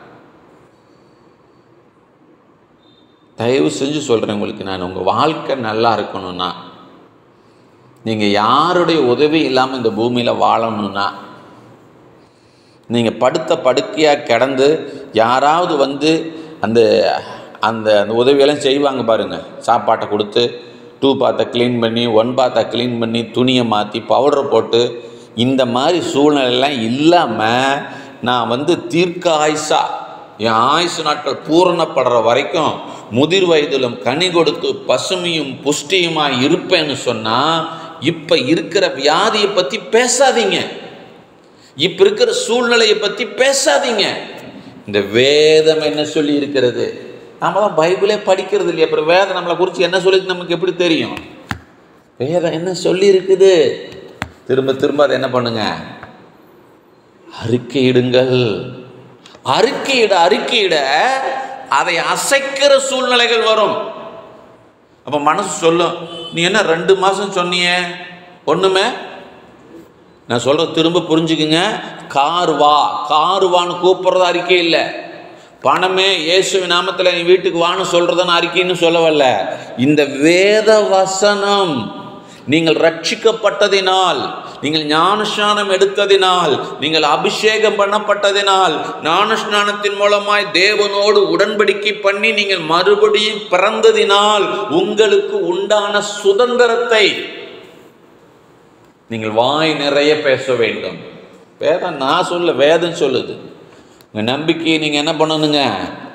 தயவு செஞ்சு சொல்கிறேன் உங்களுக்கு, நான் உங்கள் வாழ்க்கை நல்லா இருக்கணும்னா, நீங்கள் யாருடைய உதவி இல்லாமல் இந்த பூமியில் வாழணும்னா, நீங்கள் படுக்கையாக கிடந்து யாராவது வந்து அந்த அந்த உதவியெல்லாம் செய்வாங்க பாருங்கள். சாப்பாட்டை கொடுத்து, 2 பாத்தை க்ளீன் பண்ணி, 1 பாத்தை க்ளீன் பண்ணி, துணியை மாற்றி, பவுடரை போட்டு, இந்த மாதிரி சூழ்நிலையெல்லாம் இல்லாமல் நான் வந்து தீர்க்க ஆயுசா, என் ஆயுசு நாட்கள் பூரணப்படுற வரைக்கும் முதிர் வயதிலும் கனி கொடுத்து பசுமையும் புஷ்டியுமாக இருப்பேன்னு சொன்னால், இப்போ இருக்கிற வியாதியை பற்றி பேசாதீங்க, இப்போ இருக்கிற சூழ்நிலையை பற்றி பேசாதீங்க. இந்த வேதம் என்ன சொல்லி இருக்கிறது? நாம தான் பைபிளே படிக்கிறது இல்லையா, அப்புறம் வேதம் நம்மளை குறித்து என்ன சொல்லி நமக்கு எப்படி தெரியும்? வேதம் என்ன சொல்லி இருக்குது? திரும்ப அதை என்ன பண்ணுங்க, அறிக்கையிடுங்கள். அறிக்கையிட அதை அசைக்கிற சூழ்நிலைகள் வரும். அப்ப மனசு சொல்லும், நீ என்ன 2 மாசம் சொன்னியே ஒண்ணுமே. நான் சொல்ற திரும்ப புரிஞ்சுக்குங்க. காருவான்னு கூப்பிடுறது அறிக்கை இல்லை. பணமே இயேசுவின் நாமத்தில் நீ வீட்டுக்கு வான்னு சொல்றதுன்னு அறிக்கைன்னு சொல்லவல்ல. இந்த வேத வசனம், நீங்கள் ரட்சிக்கப்பட்டதினால், நீங்கள் ஞானஸ்நானம் எடுத்ததினால், நீங்கள் அபிஷேகம் பண்ணப்பட்டதினால், ஞானஸ்நானத்தின் மூலமாய் தேவனோடு உடன்படிக்கை பண்ணி நீங்கள் மறுபடியும் பிறந்ததினால் உங்களுக்கு உண்டான சுதந்திரத்தை நீங்கள் வாய் நிறைய பேச வேண்டும். வேதம் நான் சொல்ல, வேதம் சொல்லுது. உங்கள் நம்பிக்கையை நீங்கள் என்ன பண்ணணுங்க,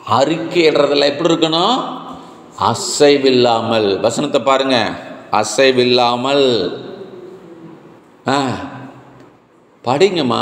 அறிக்கையிடுறதுல எப்படி இருக்கணும்? அசைவில்லாமல். வசனத்தை பாருங்க, அசைவில்லாமல். படிங்கம்மா.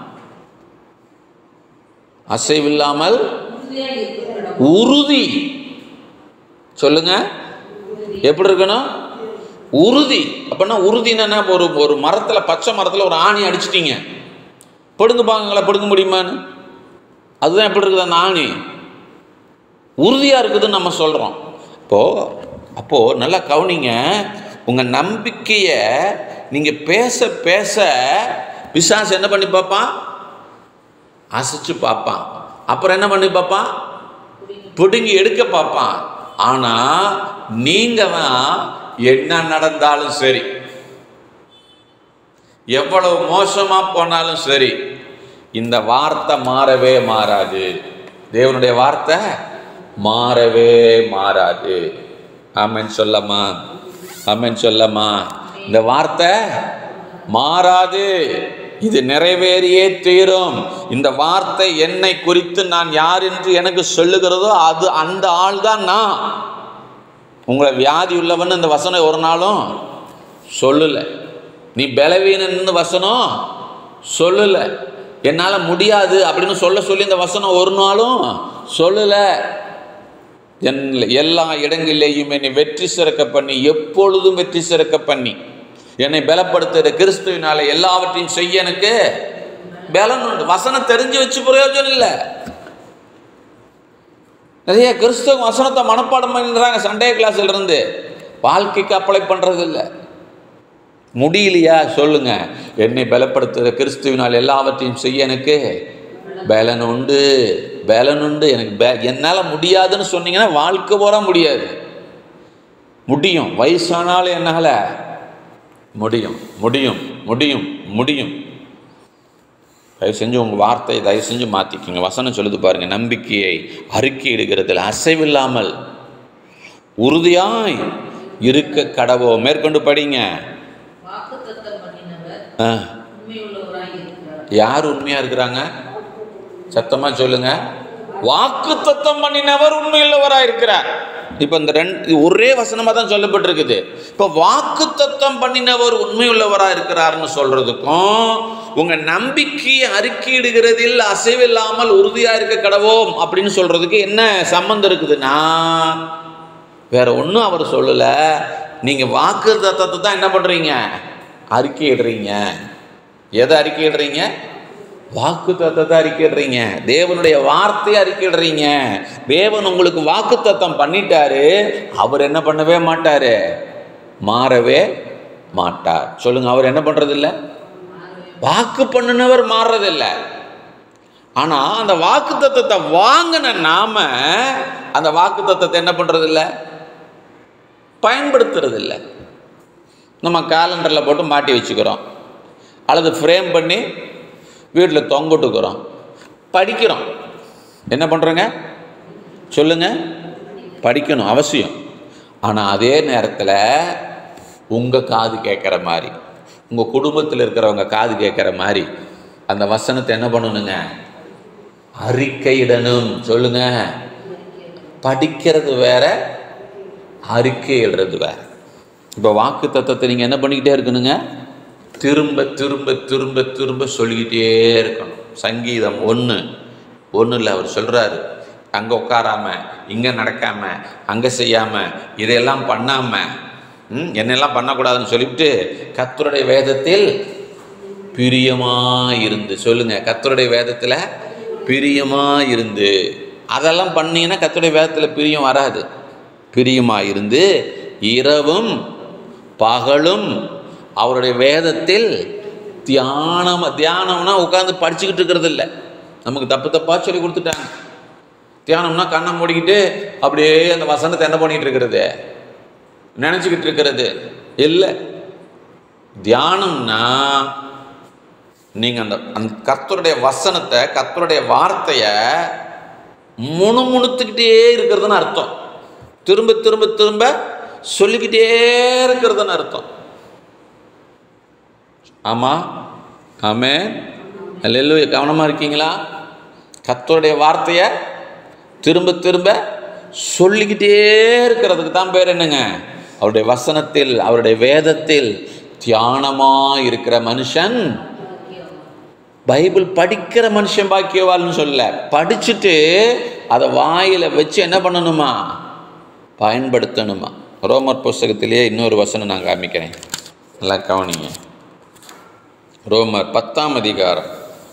அசைவில்லாமல் உறுதி. சொல்லுங்க, எப்படி இருக்கணும்? உறுதி. அப்படின்னா உறுதினா ஒரு மரத்தில், பச்சை மரத்தில் ஒரு ஆணி அடிச்சிட்டீங்க, பிடுங்க பாங்களா, பிடுங்க முடியுமான்னு? அதுதான் எப்படி இருக்குது அந்த ஆணி? உறுதியாக இருக்குதுன்னு நம்ம சொல்கிறோம். அப்போது நல்லா கவனிங்க. உங்கள் நம்பிக்கையை நீங்கள் பேச பேச பிசாசு என்ன பண்ணி பார்ப்பான்? அசைச்சு பார்ப்பான். அப்புறம் என்ன பண்ணி பார்ப்பான்? பிடுங்கி எடுக்க பார்ப்பான். ஆனால் நீங்கள் தான் என்ன நடந்தாலும் சரி, எவ்வளவு மோசமாக போனாலும் சரி, இந்த வார்த்தை மாறவே மாறாது. தேவனுடைய வார்த்தை மாறவே மாறாது. ஆமென் சொல்லமா? ஆமென் சொல்லமா? இந்த வார்த்தை மாறாது. இது நிறைவேறியே தீரும். இந்த வார்த்தை என்னை குறித்து நான் யார் என்று எனக்கு சொல்லுகிறதோ அது அந்த ஆள் தான் நான். உங்களை வியாதி உள்ளவன் இந்த வசனம் ஒரு நாளும் சொல்லலை. நீ பலவீனன்னு வசனம் சொல்லலை. என்னால் முடியாது அப்படின்னு சொல்லி இந்த வசனம் ஒரு நாளும் சொல்லலை. எல்லா இடங்களிலேயும் என்னை வெற்றி சிறக்க பண்ணி, எப்பொழுதும் வெற்றி சிறக்க பண்ணி, என்னை பலப்படுத்துகிற கிறிஸ்துவினால எல்லாவற்றையும் செய்ய எனக்கு பலன் உண்டு. வசனம் தெரிஞ்சு வச்சு பிரயோஜனம் இல்லை. நிறைய கிறிஸ்தவ வசனத்தை மனப்பாடம் பண்ணிடுறாங்க சண்டே கிளாஸ்ல இருந்து, வாழ்க்கைக்கு அப்ளை பண்றது இல்லை. முடியலையா? சொல்லுங்க, என்னை பலப்படுத்துகிற கிறிஸ்துவினால் எல்லாவற்றையும் செய்ய எனக்கு பலன் உண்டு, பலன் உண்டு. எனக்கு என்னால் முடியாதுன்னு சொன்னீங்கன்னா வாழ்க்கை போற முடியாது. முடியும், வயசானாலும் என்னால் முடியும், முடியும், முடியும், முடியும். தயவு செஞ்சு உங்கள் வார்த்தையை தயவு செஞ்சு மாற்றிக்கிங்க. வசனம் சொல்லுது பாருங்க, நம்பிக்கையை அறிக்கையிடுகிறதில் அசைவில்லாமல் உறுதியாய் இருக்க கடவோ. மேற்கொண்டு படிங்க. யார் உண்மையா இருக்கிறாங்க? சத்தமா சொல்லுங்க. வாக்குத்தத்தம் பண்ணினவர் உண்மையுள்ளவராக இருக்கிறார். இப்ப இந்த ஒரே வசனமா தான் சொல்லப்பட்டிருக்குது. இப்ப வாக்குத்தத்தம் பண்ணினவர் உண்மையுள்ளவராக இருக்கிறார்னு சொல்றதுக்கும் உங்க நம்பிக்கையை அறிக்கையிடுகிறதில் அசைவில்லாமல் உறுதியா இருக்க கடவோம் அப்படின்னு சொல்றதுக்கு என்ன சம்பந்தம் இருக்குதுன்னா, வேற ஒன்றும் அவர் சொல்லல. நீங்க வாக்குத்தத்தத்தை தான் என்ன பண்றீங்க? அறிக்கையிடுறீங்க. எதை அறிக்கையிடுறீங்க? வாக்குத்தத்தத்தை அறிக்கையிடுறீங்க. தேவனுடைய வார்த்தையை அறிக்கையிடுறீங்க. தேவன் உங்களுக்கு வாக்குத்தத்தம் பண்ணிட்டாரு, அவர் என்ன பண்ணவே மாட்டாரு? மாறவே மாட்டார். சொல்லுங்க, அவர் என்ன பண்றதில்லை? வாக்கு பண்ணினவர் மாறுறதில்லை. ஆனா அந்த வாக்குத்தத்தத்தை வாங்கின நாம அந்த வாக்குத்தத்தத்தை என்ன பண்றதில்லை? பயன்படுத்துறதில்லை. நம்ம கேலண்டரில் போட்டு மாட்டி வச்சுக்கிறோம், அல்லது ஃப்ரேம் பண்ணி வீட்டில் தொங்கிட்டுக்கிறோம், படிக்கிறோம். என்ன பண்ணுறோங்க? சொல்லுங்க, படிக்கணும் அவசியம். ஆனால் அதே நேரத்தில் உங்கள் காது கேட்குற மாதிரி, உங்கள் குடும்பத்தில் இருக்கிறவங்க காது கேட்குற மாதிரி அந்த வசனத்தை என்ன பண்ணணுங்க? அறிக்கையிடணும். சொல்லுங்க, படிக்கிறது வேற, அறிக்கையிடுறது வேற. இப்போ வாக்கு தத்தத்தை நீங்கள் என்ன பண்ணிக்கிட்டே இருக்கணுங்க? திரும்ப திரும்ப திரும்ப திரும்ப சொல்லிக்கிட்டே இருக்கணும். சங்கீதம் 1:1 அவர் சொல்கிறாரு, அங்கே உட்காராம, இங்கே நடக்காம, அங்கே செய்யாம, இதையெல்லாம் பண்ணாம, என்னெல்லாம் பண்ணக்கூடாதுன்னு சொல்லிவிட்டு கர்த்தருடைய வேதத்தில் பிரியமாக இருந்து. சொல்லுங்க, கர்த்தருடைய வேதத்தில் பிரியமாக இருந்து. அதெல்லாம் பண்ணீங்கன்னா கர்த்தருடைய வேதத்தில் பிரியம் வராது. பிரியமாக இருந்து இரவும் பகலும் அவருடைய வேதத்தில் தியானம்னா உட்காந்து படிச்சுக்கிட்டு இருக்கிறது இல்லை. நமக்கு தப்பாக சொல்லி கொடுத்துட்டாங்க. தியானம்னா கண்ணை மூடிக்கிட்டு அப்படியே அந்த வசனத்தை என்ன பண்ணிட்டு இருக்கிறது? நினச்சிக்கிட்டு இருக்கிறது இல்லை. தியானம்னா நீங்கள் அந்த கர்த்தருடைய வசனத்தை, கர்த்தருடைய வார்த்தையை முணுமுணுத்துக்கிட்டே இருக்கிறதுன்னு அர்த்தம். திரும்ப திரும்ப திரும்ப சொல்லிக்கிட்டே இருக்கிறதுன்னு அர்த்தம். ஆமாம், ஆமென், அல்லேலூயா. கவனமாக இருக்கீங்களா? கர்த்தருடைய வார்த்தையை திரும்ப திரும்ப சொல்லிக்கிட்டே இருக்கிறதுக்கு தான் பேர் என்னங்க? அவருடைய வசனத்தில், அவருடைய வேதத்தில் தியானமா இருக்கிற மனுஷன். பைபிள் படிக்கிற மனுஷன் பாக்கியவாள்னு சொல்ல, படிச்சுட்டு அதை வாயில வச்சு என்ன பண்ணணுமா? பயன்படுத்தணுமா? ரோமர் புஸ்தகத்திலேயே இன்னொரு வசனம் நான் காமிக்கிறேன், நல்லா கவனிங்க. ரோமர் 10ஆம் அதிகாரம்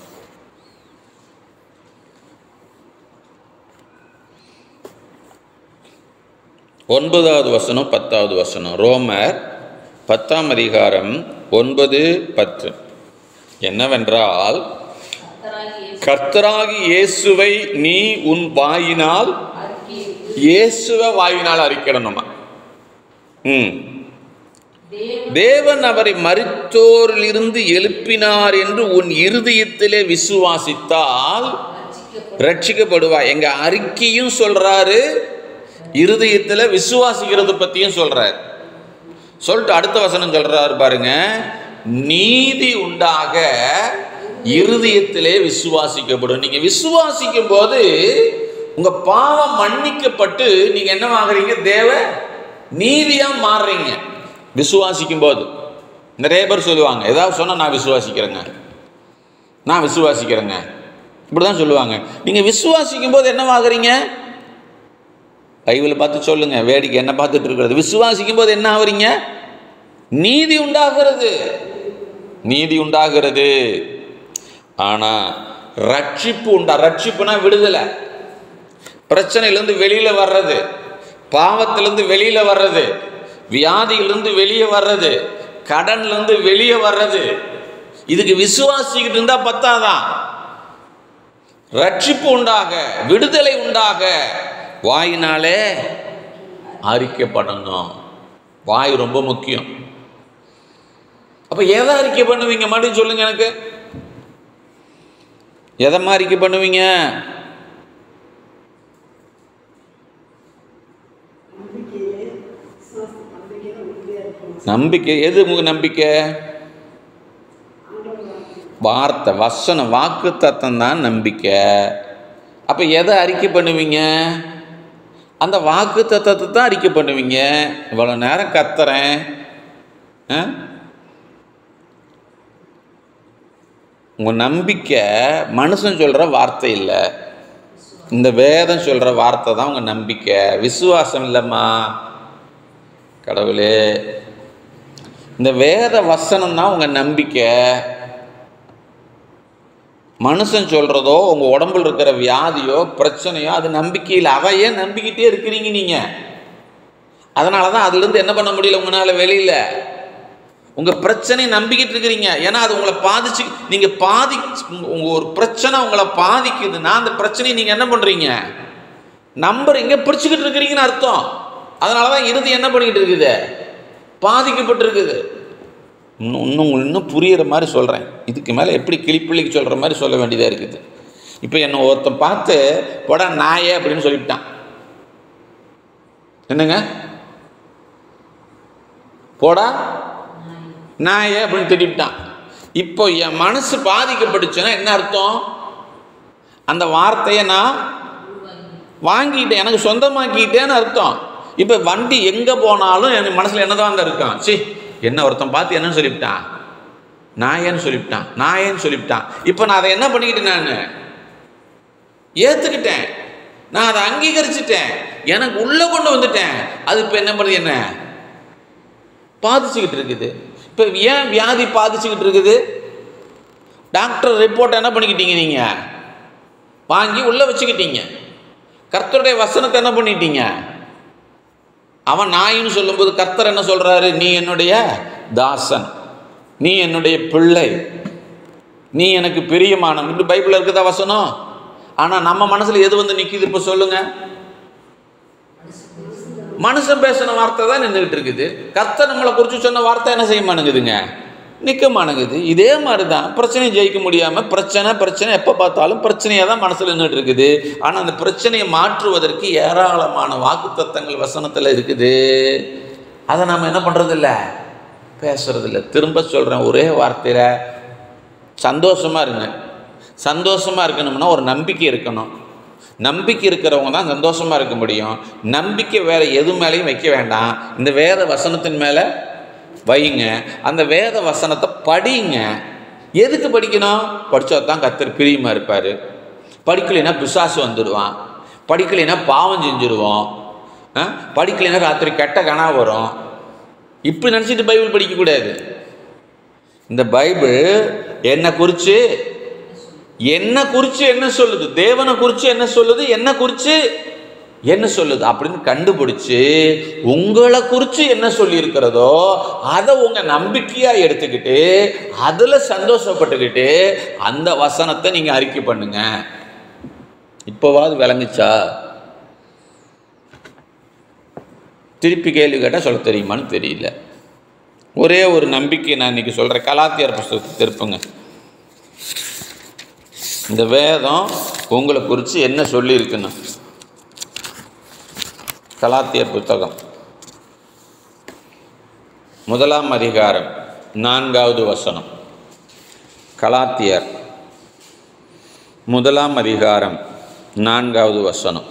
9வது வசனம் 10வது வசனம். ரோமர் 10ஆம் அதிகாரம் 9, 10 என்னவென்றால், கர்த்தராகி இயேசுவை நீ உன் வாயினால், இயேசுவை வாயினால் அறிக்கணுமா? தேவன் அவரை மரித்தோரிலிருந்து எழுப்பினார் என்று உன் இருதயத்திலே விசுவாசித்தால் ரட்சிக்கப்படுவாய். எங்க அறிக்கையும் சொல்றாரு, இருதயத்தில் விசுவாசிக்கிறது பத்தியும் சொல்றாரு. சொல்லிட்டு அடுத்த வசனம் சொல்றாரு பாருங்க, நீதி உண்டாக இருதயத்திலே விசுவாசிக்கப்படும். நீங்க விசுவாசிக்கும் போது உங்க பாவம் மன்னிக்கப்பட்டு நீங்க என்ன ஆகுறீங்க? தேவ நீதியா மாறுறீங்க விசுவாசிக்கும் போது. நிறைய பேர் சொல்லுவாங்க, ஏதாவது சொன்னா நான் விசுவாசிக்கிறேங்க, நான் விசுவாசிக்கிறேங்க, இப்படிதான் சொல்லுவாங்க. நீங்க விசுவாசிக்கும் போது என்ன ஆகுறீங்க? பைபிளை பார்த்து சொல்லுங்க, வேடிக்கை என்ன பார்த்துட்டு இருக்கிறது? விசுவாசிக்கும் போது என்ன ஆகுறீங்க? நீதி உண்டாகிறது, நீதி உண்டாகிறது. ஆனா ரட்சிப்பு உண்டா? ரட்சிப்புனா விடுதலை, பிரச்சனையிலிருந்து வெளியில வர்றது, பாவத்திலிருந்து வெளியில வர்றது, வியாதியிலிருந்து வெளியே வர்றது, கடன்லேருந்து வெளியே வர்றது. இதுக்கு விசுவாசிக்கிட்டு இருந்தா பத்தாதான். ரட்சிப்பு உண்டாக, விடுதலை உண்டாக வாயினாலே அறிக்கைப்படணும். வாய் ரொம்ப முக்கியம். அப்ப எதை அறிக்கை பண்ணுவீங்க? மறுபடியும் சொல்லுங்க எனக்கு, எதை அறிக்கை பண்ணுவீங்க? நம்பிக்கை. எது உங்க நம்பிக்கை? வார்த்தை, வசனம், வாக்கு தத்தம் தான் நம்பிக்கை. அப்ப எதை அறிக்கை பண்ணுவீங்க? அந்த வாக்கு தத்தத்தை தான் அறிக்கை பண்ணுவீங்க. இவ்வளவு நேரம் கத்துறேன், உங்க நம்பிக்கை மனுஷன் சொல்ற வார்த்தை இல்லை, இந்த வேதம் சொல்ற வார்த்தை தான் உங்க நம்பிக்கை. விசுவாசம் இல்லைம்மா கடவுளே, இந்த வேத வசனம் தான் உங்க நம்பிக்கை. மனுஷன் சொல்றதோ, உங்க உடம்புல இருக்கிற வியாதியோ பிரச்சனையோ அது நம்பிக்கை இல்லை. அவையே நம்பிக்கிட்டே இருக்கிறீங்க நீங்க. அதனாலதான் அதுல இருந்து என்ன பண்ண முடியல உங்களால வெளியில. உங்க பிரச்சனை நம்பிக்கிட்டு இருக்கிறீங்க. ஏன்னா அது உங்களை பாதிச்சு, நீங்க உங்க ஒரு பிரச்சனை உங்களை பாதிக்குதுன்னா அந்த பிரச்சனையை நீங்க என்ன பண்றீங்க? நம்புறீங்க, பிடிச்சுக்கிட்டு இருக்கிறீங்கன்னு அர்த்தம். அதனாலதான் இறுதி என்ன பண்ணிக்கிட்டு இருக்குது? பாதிக்கப்பட்டிருக்குது. இன்னும் புரியுற மாதிரி சொல்றேன். இதுக்கு மேல எப்படி கிளிப்பிள்ளைக்கு சொல்ற மாதிரி சொல்ல வேண்டியதா இருக்குது. இப்ப என்ன ஒருத்தன் பார்த்து போடா நாயே அப்படின்னு சொல்லிவிட்டான். என்னங்க? போடா நாயே அப்படின்னு திட்டிவிட்டான். இப்போ என் மனசு பாதிக்கப்பட்டுச்சுன்னா என்ன அர்த்தம்? அந்த வார்த்தையை நான் வாங்கிட்டேன், எனக்கு சொந்தமாக்கிட்டேன்னு அர்த்தம். இப்போ வண்டி எங்கே போனாலும் எனக்கு மனசில் என்னதான் தான் இருக்கும், சி என்ன ஒருத்தன் பார்த்து என்னன்னு சொல்லிவிட்டான், நாயேன்னு சொல்லிவிட்டான், நாயேன்னு சொல்லிவிட்டான். இப்போ நான் அதை என்ன பண்ணிக்கிட்டேன்? நான் ஏற்றுக்கிட்டேன், நான் அதை அங்கீகரிச்சுட்டேன், எனக்கு உள்ளே கொண்டு வந்துட்டேன். அது இப்போ என்ன பண்ணுது? என்ன பாதிச்சுக்கிட்டு இருக்குது. இப்போ ஏன் வியாதி பாதிச்சுக்கிட்டு இருக்குது? டாக்டர் ரிப்போர்ட் என்ன பண்ணிக்கிட்டீங்க? நீங்கள் வாங்கி உள்ளே வச்சுக்கிட்டீங்க. கர்த்தருடைய வசனத்தை என்ன பண்ணிட்டீங்க? அவன் நாயின்னு சொல்லும்போது கர்த்தர் என்ன சொல்றாரு? நீ என்னுடைய தாசன், நீ என்னுடைய பிள்ளை, நீ எனக்கு பிரியமானவன். இப்படி பைபிள்ல இருக்குதா வசனம்? ஆனா நம்ம மனசுல எது வந்து நிக்குது? இப்ப சொல்லுங்க. மனுஷன் பேசின வார்த்தை தான் நின்றுகிட்டு இருக்குது. கர்த்தர் நம்மளை குறித்து சொன்ன வார்த்தை என்ன செய்ய மாட்டேங்குதுங்க? நிற்க மாட்டேங்குது. இதே மாதிரி தான் பிரச்சனையை ஜெயிக்க முடியாமல் பிரச்சனை எப்போ பார்த்தாலும் பிரச்சனையாக தான் மனசில் நின்றுட்டு இருக்குது. ஆனால் அந்த பிரச்சனையை மாற்றுவதற்கு ஏராளமான வாக்குத்தத்தங்கள் வசனத்தில் இருக்குது. அதை நாம் என்ன பண்ணுறதில்ல, பேசுறதில்ல. திரும்ப சொல்கிறேன், ஒரே வார்த்தையில் சந்தோஷமாக இருங்க. சந்தோஷமாக இருக்கணும்னா ஒரு நம்பிக்கை இருக்கணும். நம்பிக்கை இருக்கிறவங்க தான் சந்தோஷமாக இருக்க முடியும். நம்பிக்கை வேறு எது மேலேயும் வைக்க வேண்டாம். இந்த வேத வசனத்தின் மேலே வையுங்க. அந்த வேத வசனத்தை படிங்க. எதுக்கு படிக்கணும்? படித்தா தான் கர்த்தர் பிரியமாக இருப்பார். படிக்கலைன்னா பிசாசு வந்துடுவான். படிக்கலைன்னா பாவம் செஞ்சுருவோம். படிக்கலைன்னா ராத்திரி கெட்ட கனவு வரும். இப்படி நினச்சிட்டு பைபிள் படிக்கக்கூடாது. இந்த பைபிள் என்னை குறித்து என்ன சொல்லுது, தேவனை குறித்து என்ன சொல்லுது, என்ன குறித்து என்ன சொல்லுது அப்படின்னு கண்டுபிடிச்சு உங்களை குறித்து என்ன சொல்லி இருக்கிறதோ அதை உங்கள் நம்பிக்கையாக எடுத்துக்கிட்டு அதில் சந்தோஷப்பட்டுக்கிட்டு அந்த வசனத்தை நீங்கள் அறிக்கை பண்ணுங்க. இப்போவாது விளங்குச்சா? திருப்பி கேள்வி கேட்டால் சொல்ல தெரியுமான்னு தெரியல. ஒரே ஒரு நம்பிக்கை நான் இன்னைக்கு சொல்கிறேன். கலாத்தியர் புஸ்தகத்தை திருப்புங்க. இந்த வேதம் உங்களை குறித்து என்ன சொல்லியிருக்குன்னு. கலாத்தியர் புத்தகம் 1ஆம் அதிகாரம் 4வது வசனம். கலாத்தியர் 1ஆம் அதிகாரம் 4வது வசனம்.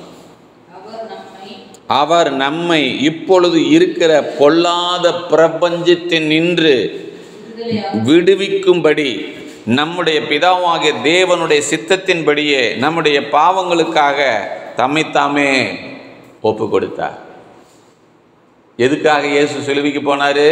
அவர் நம்மை இப்பொழுது இருக்கிற பொல்லாத பிரபஞ்சத்தின் நின்று விடுவிக்கும்படி நம்முடைய பிதாவாகிய தேவனுடைய சித்தத்தின்படியே நம்முடைய பாவங்களுக்காக தம்மைத்தாமே ஒப்பு கொடுத்தார். எதுக்காக இயேசு சிலுவைக்கு போனாரு?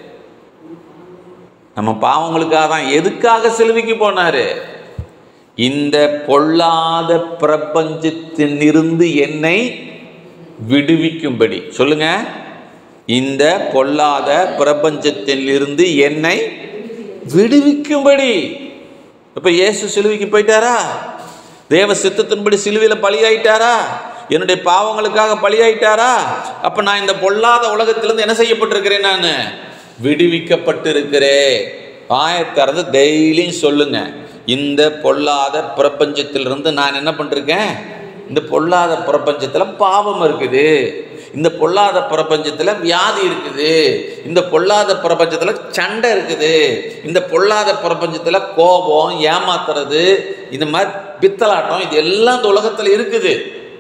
நம்ம பாவங்களுக்காக தான். எதுக்காக சிலுவைக்கு போனாரு? இந்த பொல்லாத பிரபஞ்சத்திலிருந்து என்னை விடுவிக்கும்படி. சொல்லுங்க, இந்த பொல்லாத பிரபஞ்சத்திலிருந்து என்னை விடுவிக்கும்படி. இப்ப இயேசு சிலுவைக்கு போயிட்டாரா? தேவ சித்தத்தின்படி சிலுவையில் பலியாயிட்டாரா? என்னுடைய பாவங்களுக்காக பலியாயிட்டாரா? அப்ப நான் இந்த பொல்லாத உலகத்திலிருந்து என்ன செய்யப்பட்டிருக்கிறேன்? நான் விடுவிக்கப்பட்டிருக்கிறேன். ஆயத்திறந்து டெய்லியும் சொல்லுங்க, இந்த பொல்லாத பிரபஞ்சத்திலிருந்து நான் என்ன பண்ணிருக்கேன்? இந்த பொல்லாத பிரபஞ்சத்தில் பாவம் இருக்குது, இந்த பொல்லாத பிரபஞ்சத்தில் வியாதி இருக்குது, இந்த பொல்லாத பிரபஞ்சத்தில் சண்டை இருக்குது, இந்த பொல்லாத பிரபஞ்சத்தில் கோபம், ஏமாத்துறது, இந்த மாதிரி பித்தலாட்டம், இது எல்லாம் இந்த உலகத்தில் இருக்குது.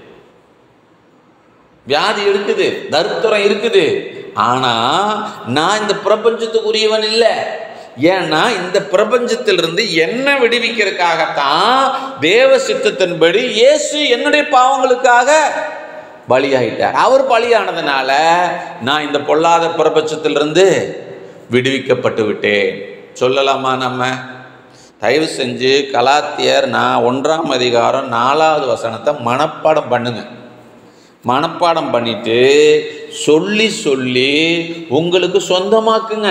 வியாதி இருக்குது, தரித்திரம் இருக்குது. ஆனா நான் இந்த பிரபஞ்சத்துக்குரியவன் இல்லை. ஏன்னா இந்த பிரபஞ்சத்திலிருந்து என்ன விடுவிக்கிறதுக்காகத்தான் தேவ சித்தத்தின்படி இயேசு என்னுடைய பாவங்களுக்காக பலியாயிட்டார். அவர் பலியானதுனால நான் இந்த பொல்லாத பிரபஞ்சத்திலிருந்து விடுவிக்கப்பட்டு விட்டேன். சொல்லலாமா? நம்ம தயவு செஞ்சு கலாத்தியர் 1ஆம் அதிகாரம் 4வது வசனத்தை மனப்பாடம் பண்ணுங்க. மனப்பாடம் பண்ணிட்டு சொல்லி சொல்லி உங்களுக்கு சொந்தமாக்குங்க.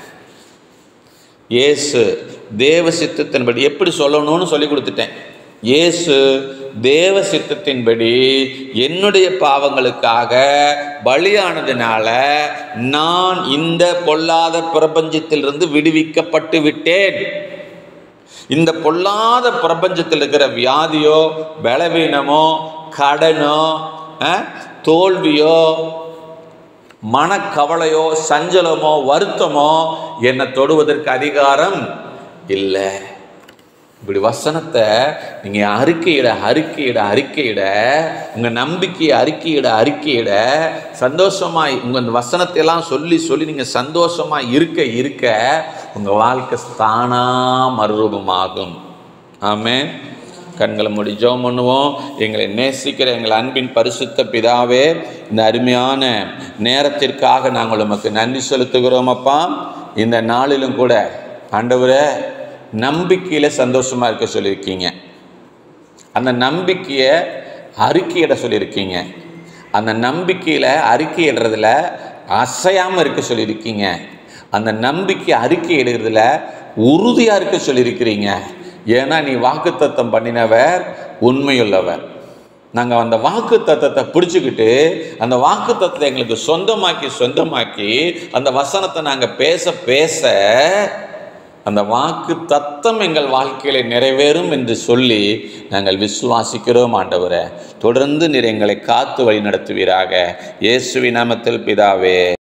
இயேசு தேவ சித்தத்தின்படி எப்படி சொல்லணும்னு சொல்லி கொடுத்துட்டேன். இயேசு தேவ சித்தத்தின்படி என்னுடைய பாவங்களுக்காக பலியானதுனால நான் இந்த பொல்லாத பிரபஞ்சத்திலிருந்து விடுவிக்கப்பட்டு விட்டேன். இந்த பொல்லாத பிரபஞ்சத்தில் இருக்கிற வியாதியோ, பலவீனமோ, கடனோ, தோல்வியோ, மனக்கவலையோ, சஞ்சலமோ, வருத்தமோ என்னை தொடுவதற்கு அதிகாரம் இல்லை. இப்படி வசனத்தை நீங்கள் அறிக்கையிட உங்கள் நம்பிக்கையை அறிக்கையிட சந்தோஷமாய் உங்கள் வசனத்தை எல்லாம் சொல்லி சொல்லி நீங்கள் சந்தோஷமாக இருக்க உங்கள் வாழ்க்கை தானா மறுரூபமாகும். ஆமென். கண்களை மூடி ஜெபம் பண்ணுவோம். எங்களை நேசிக்கிற எங்கள் அன்பின் பரிசுத்த பிதாவே, இந்த அருமையான நேரத்திற்காக நாங்கள் உமக்கு நன்றி செலுத்துகிறோம் அப்பா. இந்த நாளிலும் கூட ஆண்டவரே, நம்பிக்கையில் சந்தோஷமாக இருக்க சொல்லியிருக்கீங்க. அந்த நம்பிக்கையை அறிக்கையிட சொல்லியிருக்கீங்க. அந்த நம்பிக்கையில் அறிக்கையிடுறதுல அசையாமல் இருக்க சொல்லியிருக்கீங்க. அந்த நம்பிக்கை அறிக்கையிடுறதுல உறுதியாக இருக்க சொல்லியிருக்கிறீங்க. ஏன்னா நீ வாக்குத்தத்தம் பண்ணினவர் உண்மையுள்ளவர். நாங்கள் அந்த வாக்கு தத்தத்தை பிடிச்சிக்கிட்டு அந்த வாக்கு தத்தத்தை எங்களுக்கு சொந்தமாக்கி அந்த வசனத்தை நாங்கள் பேச அந்த வாக்கு தத்தம் எங்கள் வாழ்க்கையில நிறைவேறும் என்று சொல்லி நாங்கள் விசுவாசிக்கிறோம். ஆண்டவரே, தொடர்ந்து நீர் எங்களை காத்து வழி நடத்துவீராக. இயேசுவின் நாமத்தில் பிதாவே.